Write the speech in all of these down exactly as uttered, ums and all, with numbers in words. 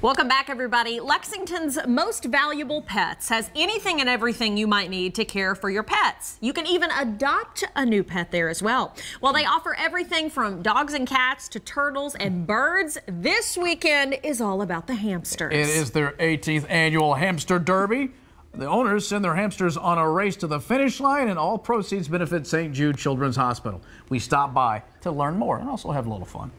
Welcome back, everybody. Lexington's Most Valuable Pets has anything and everything you might need to care for your pets. You can even adopt a new pet there as well. Well, they offer everything from dogs and cats to turtles and birds. This weekend is all about the hamsters. It is their eighteenth annual Hamster Derby. The owners send their hamsters on a race to the finish line, and all proceeds benefit Saint Jude Children's Hospital. We stop by to learn more and also have a little fun.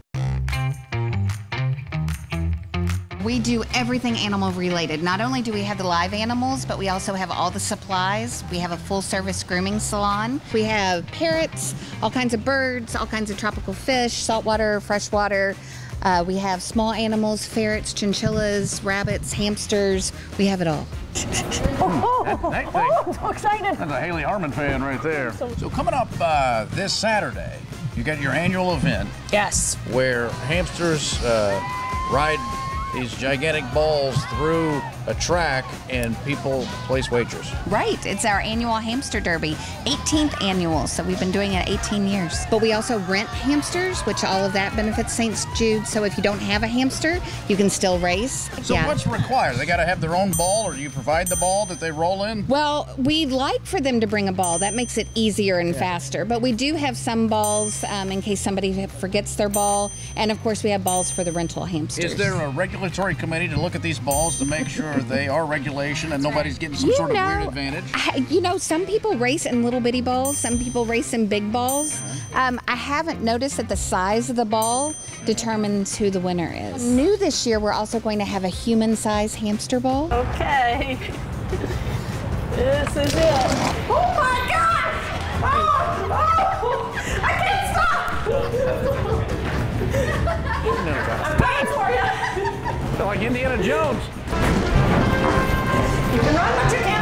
We do everything animal related. Not only do we have the live animals, but we also have all the supplies. We have a full service grooming salon. We have parrots, all kinds of birds, all kinds of tropical fish, saltwater, freshwater. Uh, we have small animals, ferrets, chinchillas, rabbits, hamsters. We have it all. Oh, that, that oh, so excited. That's a Haley Harmon fan right there. So coming up uh, this Saturday, you got your annual event. Yes. Where hamsters uh, ride these gigantic balls through a track and people place wagers. Right, it's our annual Hamster Derby, eighteenth annual, so we've been doing it eighteen years. But we also rent hamsters, which all of that benefits Saint Jude, so if you don't have a hamster, you can still race. So yeah. What's required? They gotta have their own ball, or do you provide the ball that they roll in? Well, we'd like for them to bring a ball. That makes it easier and yeah. faster, but we do have some balls um, in case somebody forgets their ball, and of course we have balls for the rental hamsters. Is there a regulatory committee to look at these balls to make sure they are regulation and nobody's getting some you sort know, of weird advantage? I, you know, some people race in little bitty balls, some people race in big balls. Um, I haven't noticed that the size of the ball determines who the winner is. New this year, we're also going to have a human-sized hamster ball. Okay. This is it. Oh my gosh! Oh, oh, I can't stop! I'm paying for you! Feel like Indiana Jones. You can run, but you can't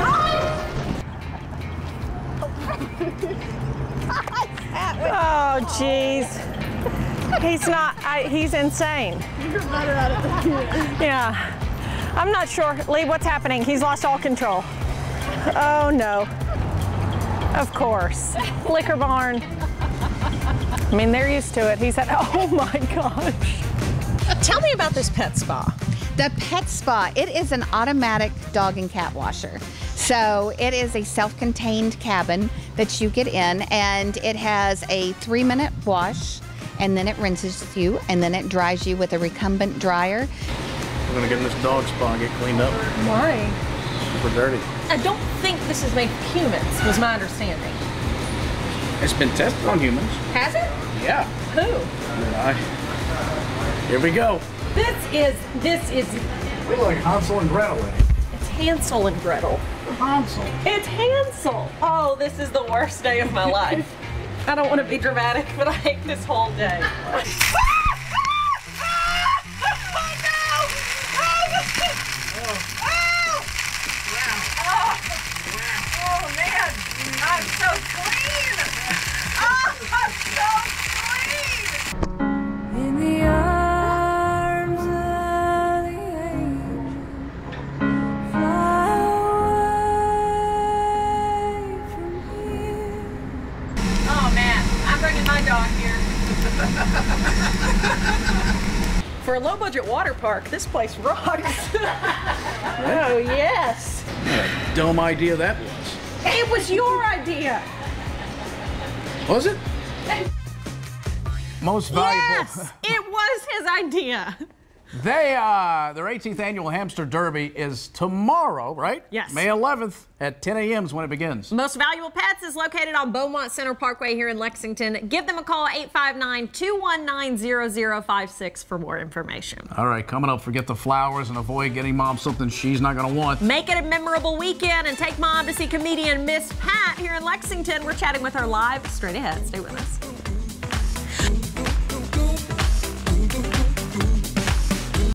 hide! Oh, jeez. He's not, I, he's insane. You're better at it than you. Yeah. I'm not sure. Lee, what's happening? He's lost all control. Oh, no. Of course. Liquor barn. I mean, they're used to it. He said, oh my gosh. Tell me about this pet spa. The Pet Spa, it is an automatic dog and cat washer. So it is a self-contained cabin that you get in, and it has a three minute wash, and then it rinses you, and then it dries you with a recumbent dryer. We're gonna get in this dog spa and get cleaned up. Why? Super dirty. I don't think this is made for humans, was my understanding. It's been tested on humans. Has it? Yeah. Who? I, here we go. This is, this is, We look like Hansel and Gretel in it. it's Hansel and Gretel. Hansel. It's Hansel. Oh, this is the worst day of my life. I don't want to be dramatic, but I hate this whole day. Oh man, I'm so clean. Oh, I'm so clean. In the arms of the angel, fly away from here. Oh man, I'm bringing my dog here. For a low-budget water park, this place rocks. Oh yes. What a dumb idea that was. It was your idea. Was it? Most valuable. Yes, it was his idea. They, uh, their eighteenth annual Hamster Derby is tomorrow, right? Yes. May eleventh at ten A M is when it begins. Most Valuable Pets is located on Beaumont Center Parkway here in Lexington. Give them a call, eight five nine, two one nine, zero zero five six for more information. All right, coming up, forget the flowers and avoid getting mom something she's not going to want. Make it a memorable weekend and take mom to see comedian Miss Pat here in Lexington. We're chatting with her live straight ahead. Stay with us.